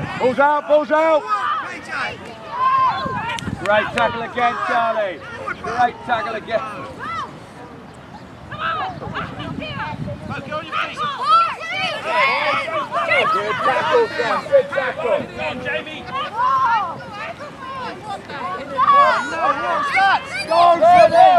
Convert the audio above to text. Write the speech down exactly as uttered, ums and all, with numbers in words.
Balls out, balls out. Great tackle again, Charlie. Great tackle again. Good tackle, Sam. Good tackle. Come on, Jamie. Go, Go,